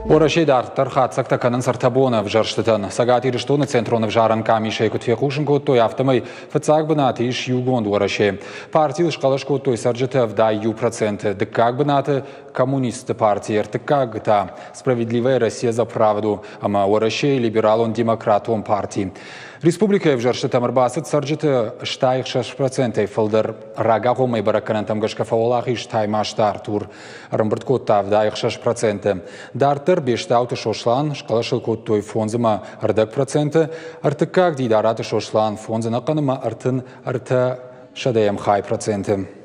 Орашей дарттар хатсакта канын сартабона в жарштытан. Сагати рештоны центроны в жаран камишей кутфехушин коттой автомой фацак бнаты иш югонд орашей. Партии шкалаш коттой сарджета в дай %. Дыкак бнаты коммунисты партии РТК та справедливая Россия за правду, ама орашей либералон демократон партии. Республика в жарштытам арбасыт сарджета штайх 6% фалдар рага гомай бараканантам гашкафаолах иш таймаштар тур рамбрт котта в дай 6%. Дартер бештауты шошлан, шкалашыл коттой фонзыма ардак %, артыкак дидараты шошлан фонзына каныма артын арта шадаям хай %.